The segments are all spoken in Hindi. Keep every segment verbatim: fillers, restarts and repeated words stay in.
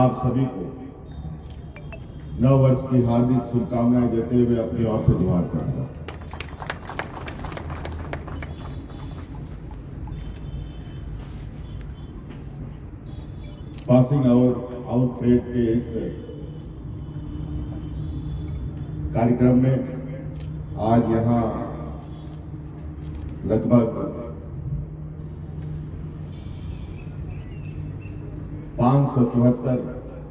आप सभी को नव वर्ष की हार्दिक शुभकामनाएं देते हुए अपनी ओर से जोहार करूंगा। पासिंग आउट आउट परेड के इस कार्यक्रम में आज यहां लगभग पांच सौ चौहत्तर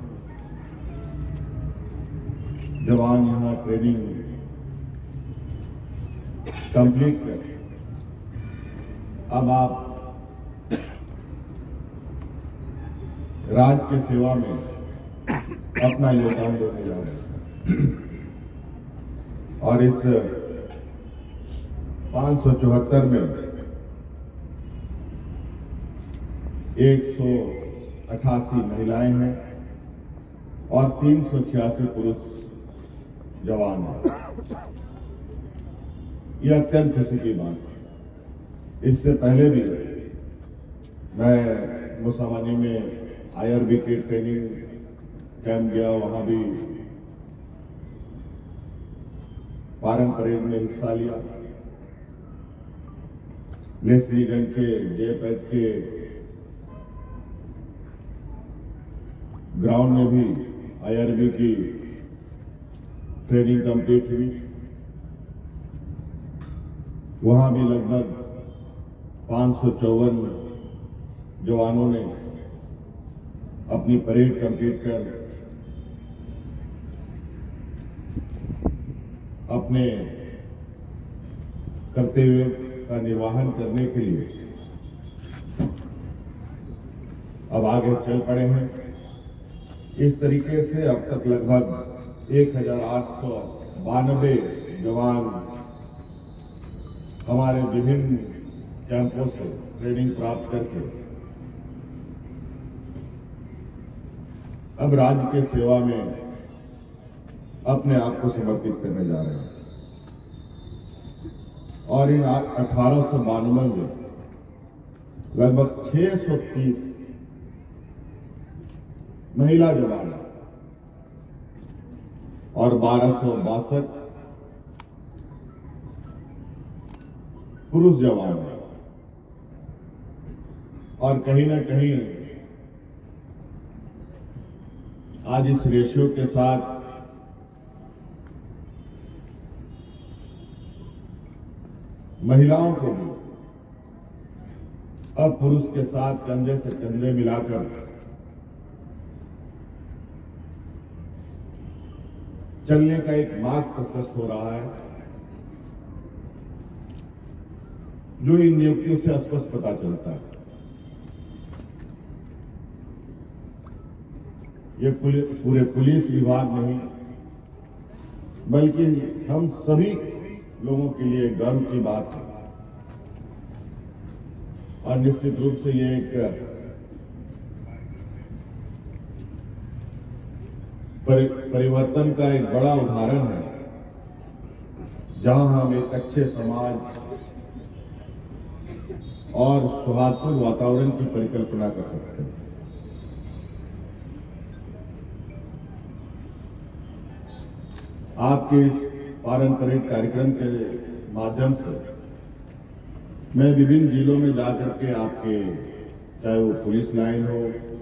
जवान यहां ट्रेनिंग कंप्लीट कर अब आप राज्य की सेवा में अपना योगदान देने जा रहे हैं। और इस पांच सौ चौहत्तर में एक सौ अठासी महिलाएं हैं और तीन सौ छियासी पुरुष जवान हैं। यह अत्यंत खुशी की बात है। इससे पहले भी मैं मुसावानी में आईआरबी के ट्रेनिंग कैंप गया, वहां भी पारंग परेड में हिस्सा लिया। लेस्लीगंज के जेपैट के ग्राउंड में भी आईआरबी की ट्रेनिंग कंप्लीट हुई। वहां भी लगभग पांच सौ चौवन जवानों ने अपनी परेड कंप्लीट कर अपने कर्तव्य का निर्वहन करने के लिए अब आगे चल पड़े हैं। इस तरीके से अब तक लगभग एक हजार आठ सौ बानबे जवान हमारे विभिन्न कैंपों से ट्रेनिंग प्राप्त करके अब राज्य के सेवा में अपने आप को समर्पित करने जा रहे हैं। और इन अठारह सौ बानवे में लगभग छह सौ तीस महिला जवान और बारह सौ बासठ पुरुष जवान हैं। और कहीं ना कहीं आज इस रेशियो के साथ महिलाओं को भी अब पुरुष के साथ कंधे से कंधे मिलाकर चलने का एक मार्ग प्रशस्त हो रहा है, जो इन नियुक्तियों से स्पष्ट पता चलता है। ये पूरे पुलिस विभाग नहीं बल्कि हम सभी लोगों के लिए गर्व की बात है। और निश्चित रूप से ये एक परिवर्तन का एक बड़ा उदाहरण है, जहां हम एक अच्छे समाज और सौहार्दपूर्ण वातावरण की परिकल्पना कर सकते हैं। आपके इस पारंपरिक कार्यक्रम के माध्यम से मैं विभिन्न जिलों में जाकर के आपके, चाहे वो पुलिस लाइन हो,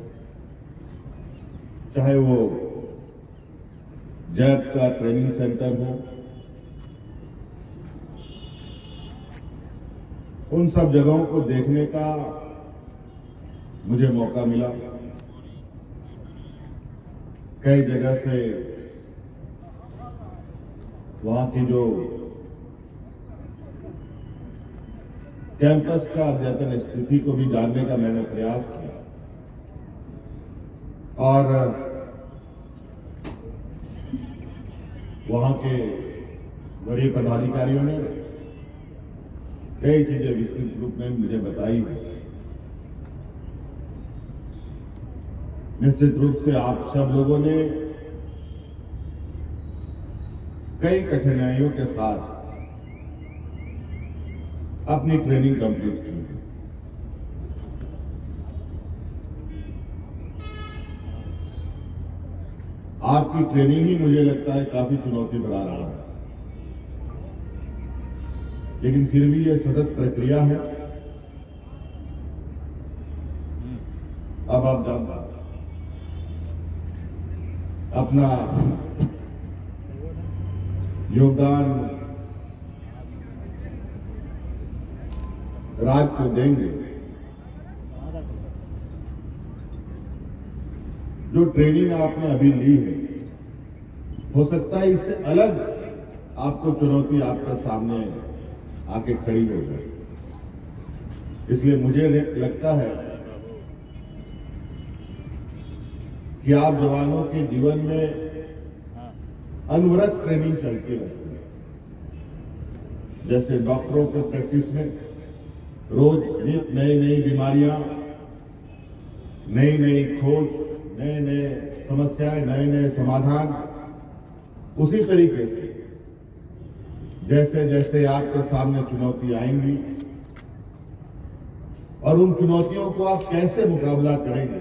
चाहे वो जैप का ट्रेनिंग सेंटर हो, उन सब जगहों को देखने का मुझे मौका मिला। कई जगह से वहां की जो कैंपस का अद्यतन स्थिति को भी जानने का मैंने प्रयास किया। और वहां के वरीय पदाधिकारियों ने कई चीजें विस्तृत रूप में मुझे बताई है। निश्चित रूप से आप सब लोगों ने कई कठिनाइयों के साथ अपनी ट्रेनिंग कंप्लीट की है। आपकी ट्रेनिंग ही मुझे लगता है काफी चुनौती बढ़ा रहा है, लेकिन फिर भी ये सतत प्रक्रिया है। अब आप जब अपना योगदान राज्य को देंगे, जो ट्रेनिंग आपने अभी ली है, हो सकता है इससे अलग आपको चुनौती आपके सामने आके खड़ी हो जाए। इसलिए मुझे लगता है कि आप जवानों के जीवन में अनवरत ट्रेनिंग चलती रहती है। जैसे डॉक्टरों के प्रैक्टिस में रोज नई नई बीमारियां, नई नई खोज, नए नए समस्याएं, नए नए समाधान, उसी तरीके से जैसे जैसे आपके सामने चुनौती आएंगी और उन चुनौतियों को आप कैसे मुकाबला करेंगे,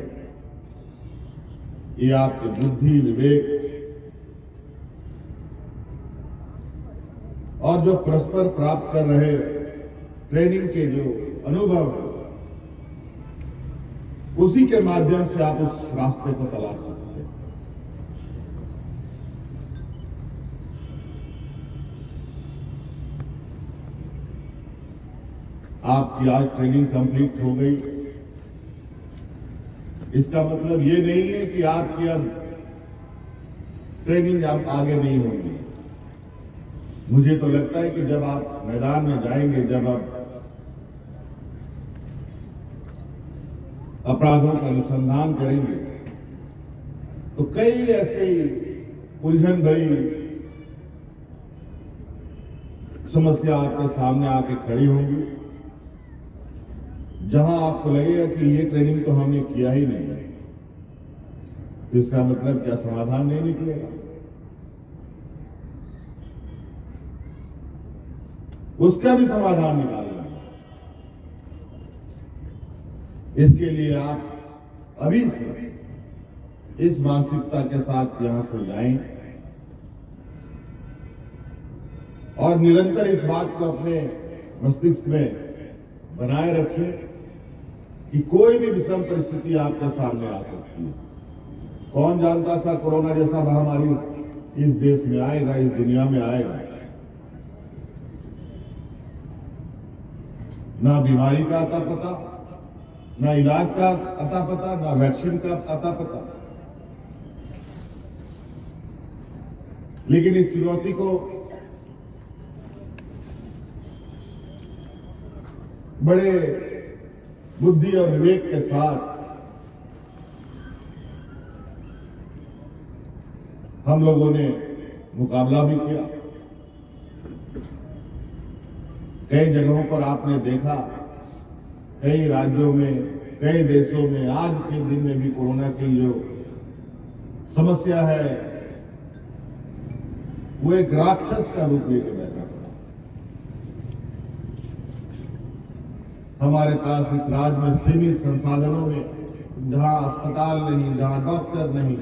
ये आपकी बुद्धि, विवेक और जो परस्पर प्राप्त कर रहे ट्रेनिंग के जो अनुभव, उसी के माध्यम से आप उस रास्ते को तलाश सकते हैं। आपकी आज ट्रेनिंग कंप्लीट हो गई, इसका मतलब ये नहीं है कि आपकी अब ट्रेनिंग आप आगे नहीं होगी। मुझे तो लगता है कि जब आप मैदान में जाएंगे, जब आप अपराधों का अनुसंधान करेंगे, तो कई ऐसे उलझन भरी समस्या आपके सामने आके खड़ी होंगी, जहां आपको लगेगा कि ये ट्रेनिंग तो हमने किया ही नहीं है। इसका मतलब क्या समाधान नहीं निकलेगा? उसका भी समाधान निकालना। इसके लिए आप अभी से इस मानसिकता के साथ यहां से जाएं और निरंतर इस बात को अपने मस्तिष्क में बनाए रखें कि कोई भी विषम परिस्थिति आपके सामने आ सकती है। कौन जानता था कोरोना जैसा महामारी इस देश में आएगा, इस दुनिया में आएगा। ना बीमारी का अता पता, ना इलाज का अता पता, ना वैक्सीन का अता पता। लेकिन इस चुनौती को बड़े बुद्धि और विवेक के साथ हम लोगों ने मुकाबला भी किया। कई जगहों पर आपने देखा, कई राज्यों में, कई देशों में आज के दिन में भी कोरोना की जो समस्या है वो एक राक्षस का रूप लेकर बैठा है। हमारे पास इस राज्य में सीमित संसाधनों में, जहां अस्पताल नहीं, जहां डॉक्टर नहीं,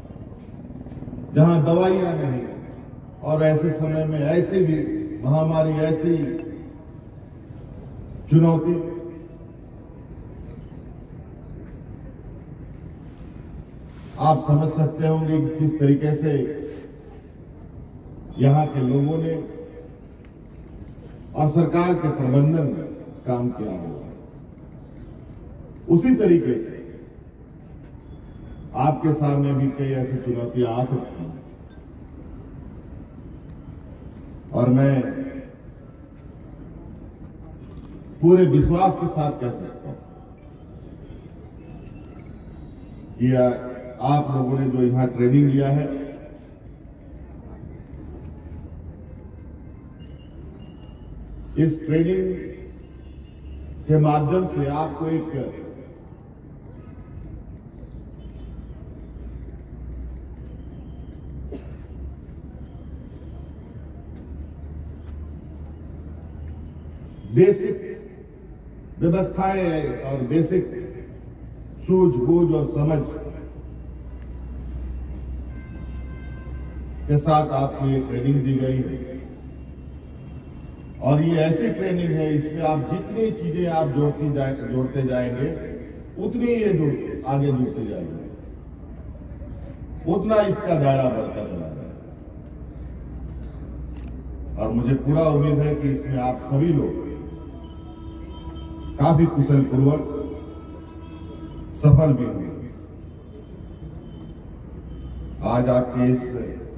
जहां दवाइयां नहीं, और ऐसे समय में ऐसी भी महामारी, ऐसी चुनौती, आप समझ सकते होंगे कि किस तरीके से यहां के लोगों ने और सरकार के प्रबंधन ने काम किया होगा। उसी तरीके से आपके सामने भी कई ऐसी चुनौतियां आ सकती हैं, और मैं पूरे विश्वास के साथ कह सकता हूं कि आप लोगों ने जो यहां ट्रेनिंग लिया है, इस ट्रेनिंग के माध्यम से आपको एक बेसिक व्यवस्थाएं और बेसिक सूझबूझ और समझ के साथ आपको ये ट्रेनिंग दी गई है और ये ऐसी ट्रेनिंग है, इसमें आप जितनी चीजें आप जोड़ती जाए जोड़ते जाएंगे उतनी ये जुड़ आगे जुड़ते जाएंगे, उतना इसका दायरा बढ़ता चला जाएगा। और मुझे पूरा उम्मीद है कि इसमें आप सभी लोग काफी कुशल पूर्वक सफल भी होंगे। आज आपके इस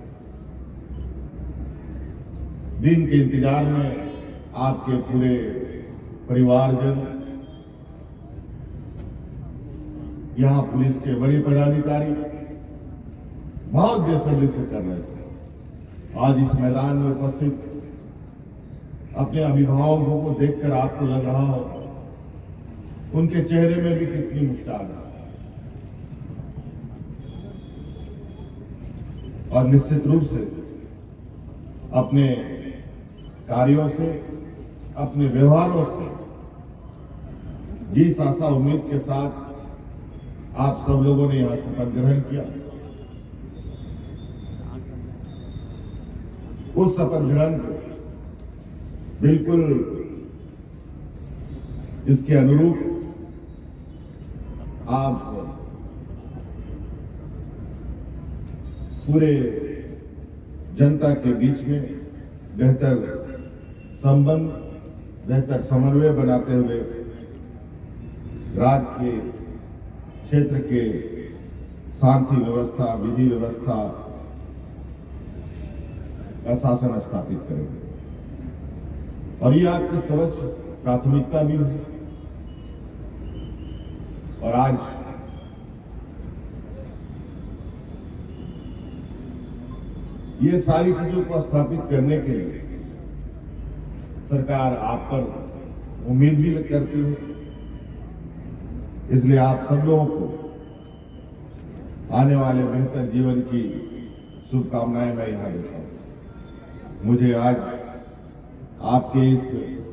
दिन के इंतजार में आपके पूरे परिवारजन, यहां पुलिस के वरीय पदाधिकारी बहुत बेसब्री से कर रहे थे। आज इस मैदान में उपस्थित अपने अभिभावकों को देखकर आपको लग रहा हो उनके चेहरे में भी कितनी मुस्कान है। और निश्चित रूप से अपने कार्यों से, अपने व्यवहारों से जिस आशा उम्मीद के साथ आप सब लोगों ने यहां शपथ ग्रहण किया, उस शपथ ग्रहण को बिल्कुल इसके अनुरूप आप पूरे जनता के बीच में बेहतर संबंध, बेहतर समन्वय बनाते हुए राज्य के क्षेत्र के शांति व्यवस्था, विधि व्यवस्था का शासन स्थापित करेंगे। और ये आपकी सर्वोच्च प्राथमिकता भी है। और आज ये सारी चीजों को स्थापित करने के लिए सरकार आप पर उम्मीद भी करती है। इसलिए आप सब लोगों को आने वाले बेहतर जीवन की शुभकामनाएं मैं यहां देता हूं। मुझे आज आपके इस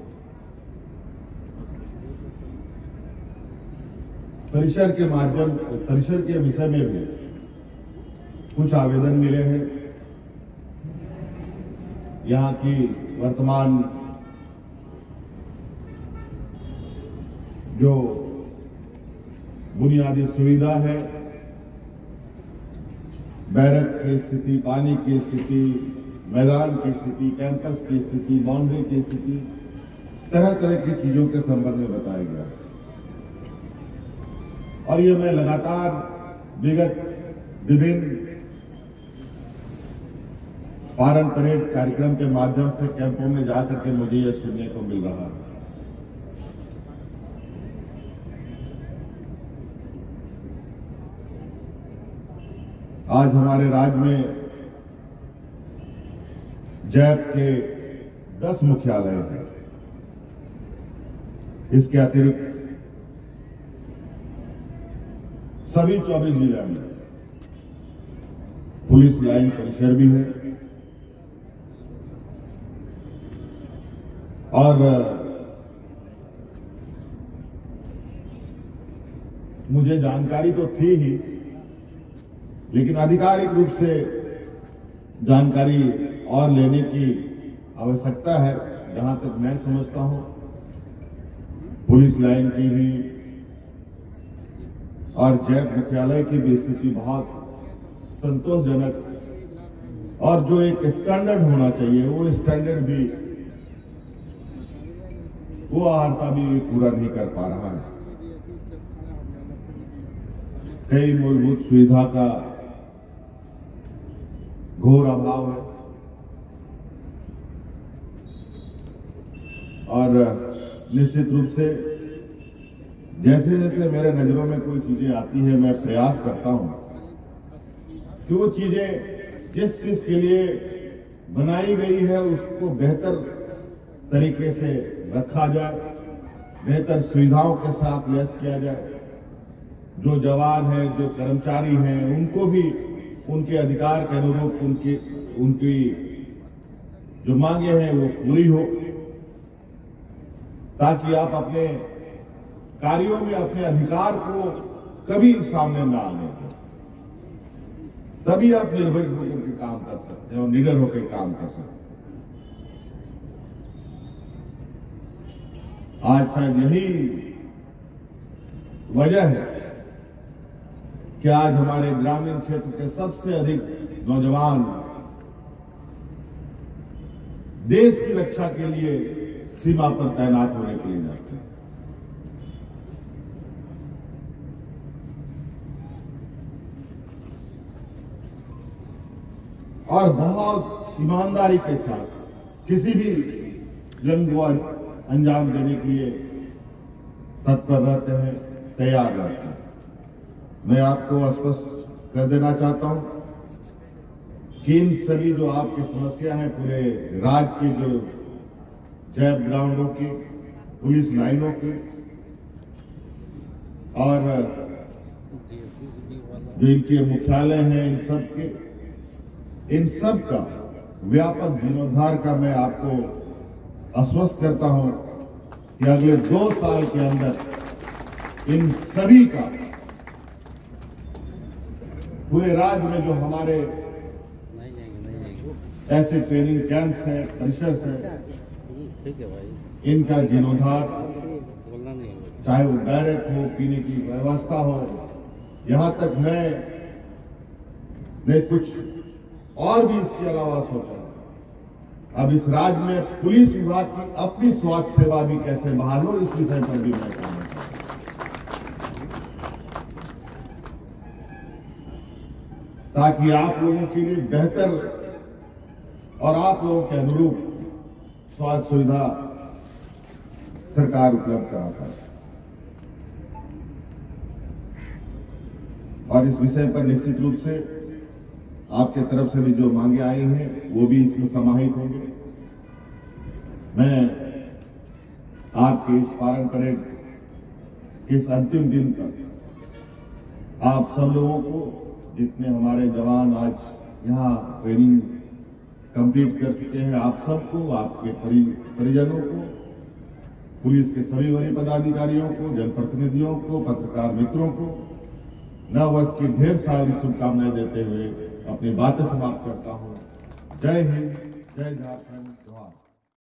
परिसर के माध्यम परिसर के विषय में भी कुछ आवेदन मिले हैं। यहां की वर्तमान जो बुनियादी सुविधा है, बैरक की स्थिति, पानी की स्थिति, मैदान की स्थिति, कैंपस की स्थिति, बाउंड्री की स्थिति, तरह तरह की चीजों के संबंध में बताया गया। और ये मैं लगातार विगत विभिन्न पारण परेड कार्यक्रम के माध्यम से कैंपों में जाकर के मुझे यह सुनने को मिल रहा है। आज हमारे राज्य में जैप के दस मुख्यालय हैं। इसके अतिरिक्त सभी चौबीस जिला में पुलिस लाइन परिसर भी है। और मुझे जानकारी तो थी ही, लेकिन आधिकारिक रूप से जानकारी और लेने की आवश्यकता है। जहां तक मैं समझता हूं, पुलिस लाइन की भी और जैप मुख्यालय की भी स्थिति बहुत संतोषजनक और जो एक स्टैंडर्ड होना चाहिए वो स्टैंडर्ड भी, वो आहर्ता भी पूरा नहीं कर पा रहा है। कई मूलभूत सुविधा का घोर अभाव है। और निश्चित रूप से जैसे जैसे मेरे नजरों में कोई चीजें आती है, मैं प्रयास करता हूं कि वो चीजें जिस चीज के लिए बनाई गई है उसको बेहतर तरीके से रखा जाए, बेहतर सुविधाओं के साथ लैस किया जाए। जो जवान हैं, जो कर्मचारी हैं, उनको भी उनके अधिकार के अनुरूप उनकी उनकी जो मांगे हैं वो पूरी हो, ताकि आप अपने कार्यों में अपने अधिकार को कभी सामने न आने दें। तभी आप निर्भय होकर काम कर सकते हैं और निडर होकर काम कर सकते हैं। आज शायद यही वजह है कि आज हमारे ग्रामीण क्षेत्र के सबसे अधिक नौजवान देश की रक्षा के लिए सीमा पर तैनात होने के लिए जाते हैं। और बहुत ईमानदारी के साथ किसी भी जंग को अंजाम देने के लिए तत्पर रहते हैं, तैयार रहते हैं। मैं आपको स्पष्ट कर देना चाहता हूं कि इन सभी जो आपकी समस्या है पूरे राज्य के जो जैब ग्राउंडों की, पुलिस लाइनों की और जो इनके मुख्यालय हैं, इन सब के इन सब का व्यापक जीर्णोद्धार का मैं आपको आश्वस्त करता हूं कि अगले दो साल के अंदर इन सभी का पूरे राज्य में जो हमारे ऐसे ट्रेनिंग कैंप्स हैं, परिसर्स हैं, इनका जीर्णोद्धार, चाहे वो बैरक हो, पीने की व्यवस्था हो, यहां तक मैं ने कुछ और भी इसके अलावा सोचा। अब इस राज्य में पुलिस विभाग की अपनी स्वास्थ्य सेवा भी कैसे बहाल हो, इस विषय पर भी मैं काम करता हूं, ताकि आप लोगों के लिए बेहतर और आप लोगों के अनुरूप स्वास्थ्य सुविधा सरकार उपलब्ध करा पाए। और इस विषय पर निश्चित रूप से आपके तरफ से भी जो मांगे आई हैं वो भी इसमें समाहित होंगे। मैं आपके इस पारंपरिक इस अंतिम दिन तक आप सब लोगों को, जितने हमारे जवान आज यहाँ ट्रेनिंग कंप्लीट कर चुके हैं, आप सबको, आपके परि, परिजनों को, पुलिस के सभी वरीय पदाधिकारियों को, जनप्रतिनिधियों को, पत्रकार मित्रों को नव वर्ष की ढेर सारी शुभकामनाएं देते हुए अपनी बातें समाप्त करता हूं। जय हिंद, जय झारखंड।